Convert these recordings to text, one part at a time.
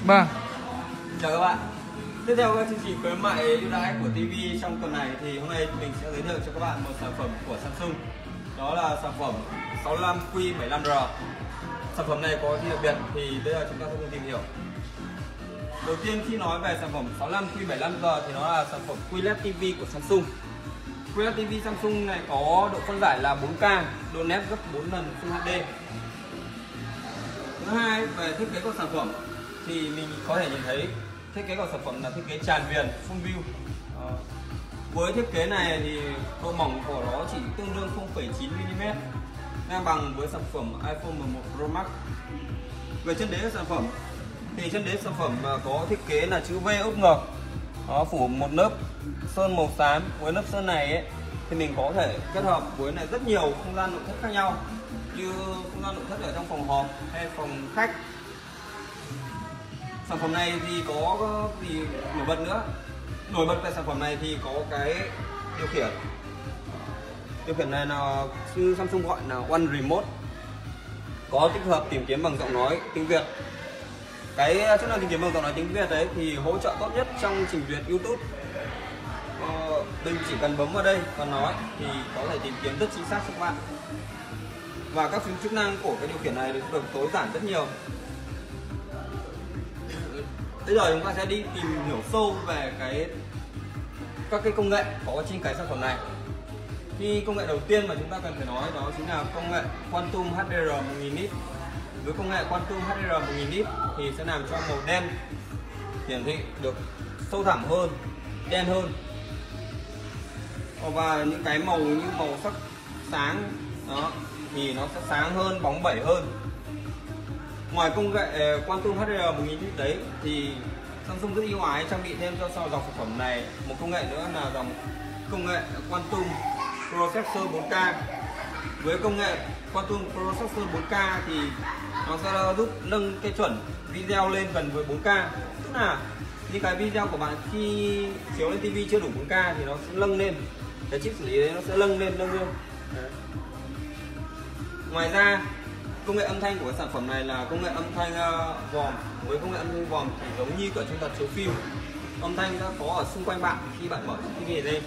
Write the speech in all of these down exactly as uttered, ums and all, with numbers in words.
Vâng. Chào các bạn. Tiếp theo các chương trình khuyến mại ưu đãi của ti vi trong tuần này thì hôm nay mình sẽ giới thiệu cho các bạn một sản phẩm của Samsung. Đó là sản phẩm sáu lăm Q bảy lăm R. Sản phẩm này có gì đặc biệt thì bây giờ chúng ta sẽ cùng tìm hiểu. Đầu tiên khi nói về sản phẩm sáu lăm Q bảy lăm R thì nó là sản phẩm quy lét ti vi của Samsung. quy lét ti vi Samsung này có độ phân giải là bốn K, độ nét gấp bốn lần Full hát đê. Thứ hai, về thiết kế của sản phẩm thì mình có thể nhìn thấy thiết kế của sản phẩm là thiết kế tràn viền full view. À, với thiết kế này thì độ mỏng của nó chỉ tương đương không phẩy chín mi li mét, ngang bằng với sản phẩm iPhone mười một Pro Max. Về chân đế của sản phẩm thì chân đế sản phẩm có thiết kế là chữ V úp ngược, nó phủ một lớp sơn màu xám. Với lớp sơn này ấy, thì mình có thể kết hợp với này rất nhiều không gian nội thất khác nhau, như không gian nội thất ở trong phòng họp hay phòng khách. Sản phẩm này thì có gì nổi bật nữa? Nổi bật về sản phẩm này thì có cái điều khiển. Điều khiển này là như Samsung gọi là One Remote, có tích hợp tìm kiếm bằng giọng nói tiếng Việt. Cái chức năng tìm kiếm bằng giọng nói tiếng Việt đấy thì hỗ trợ tốt nhất trong trình duyệt YouTube. Ờ, mình chỉ cần bấm vào đây và nói thì có thể tìm kiếm rất chính xác cho các bạn. Và các phím chức năng của cái điều khiển này được tối giản rất nhiều. Bây giờ chúng ta sẽ đi tìm hiểu sâu về cái các cái công nghệ có trên cái sản phẩm này. Thì công nghệ đầu tiên mà chúng ta cần phải nói đó chính là công nghệ Quantum hát đê rờ một nghìn nit. Với công nghệ Quantum hát đê rờ một nghìn nit thì sẽ làm cho màu đen hiển thị được sâu thẳm hơn, đen hơn, và những cái màu như màu sắc sáng đó thì nó sẽ sáng hơn, bóng bẩy hơn. Ngoài công nghệ Quantum hát đê rờ một nghìn nit đấy thì Samsung rất ưu ái trang bị thêm cho dòng sản phẩm này một công nghệ nữa là dòng công nghệ Quantum Processor bốn K. Với công nghệ Quantum Processor bốn K thì nó sẽ giúp nâng cái chuẩn video lên gần với bốn K. Tức là những cái video của bạn khi chiếu lên ti vi chưa đủ bốn K thì nó sẽ nâng lên, cái chip xử lý đấy nó sẽ nâng lên nâng lên. Đấy. Ngoài ra công nghệ âm thanh của cái sản phẩm này là công nghệ âm thanh uh, vòm. Với công nghệ âm thanh vòm thì giống như ở chúng ta chiếu phim, âm thanh đã có ở xung quanh bạn khi bạn mở ti vi lên.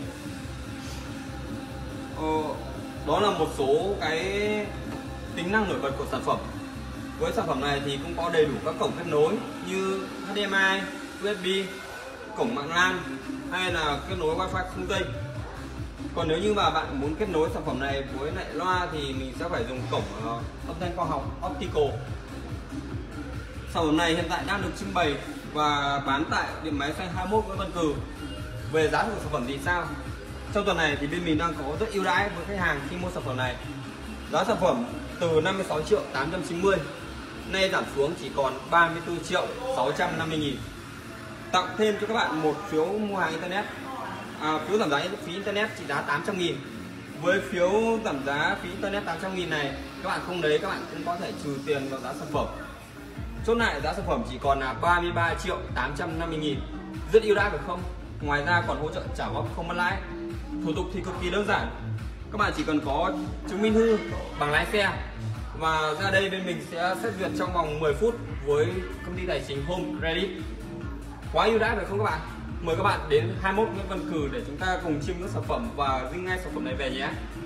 Ờ, đó là một số cái tính năng nổi bật của sản phẩm. Với sản phẩm này thì cũng có đầy đủ các cổng kết nối như hát đê em i, u ét bê, cổng mạng LAN hay là kết nối Wi-Fi không dây. Còn nếu như mà bạn muốn kết nối sản phẩm này với lại loa thì mình sẽ phải dùng cổng uh, âm thanh khoa học Optical. Sản phẩm này hiện tại đang được trưng bày và bán tại điện máy xanh hai mươi mốt Nguyễn Văn Cừ. Về giá của sản phẩm thì sao? Trong tuần này thì bên mình đang có rất ưu đãi với khách hàng khi mua sản phẩm này. Giá sản phẩm từ năm mươi sáu triệu tám trăm chín mươi, nay giảm xuống chỉ còn ba mươi tư triệu sáu trăm năm mươi nghìn. Tặng thêm cho các bạn một phiếu mua hàng internet. À, phiếu giảm giá phí internet trị giá tám trăm nghìn. Với phiếu giảm giá phí internet tám trăm nghìn này, các bạn không lấy các bạn cũng có thể trừ tiền vào giá sản phẩm. Chốt lại giá sản phẩm chỉ còn là ba mươi ba triệu tám trăm năm mươi nghìn. Rất ưu đãi phải không? Ngoài ra còn hỗ trợ trả góp không mất lãi. Thủ tục thì cực kỳ đơn giản. Các bạn chỉ cần có chứng minh thư, bằng lái xe và ra đây bên mình sẽ xét duyệt trong vòng mười phút với công ty tài chính Home Credit. Quá ưu đãi phải không các bạn? Mời các bạn đến hai mươi mốt Nguyễn Văn Cừ để chúng ta cùng chiêm ngưỡng sản phẩm và dinh ngay sản phẩm này về nhé.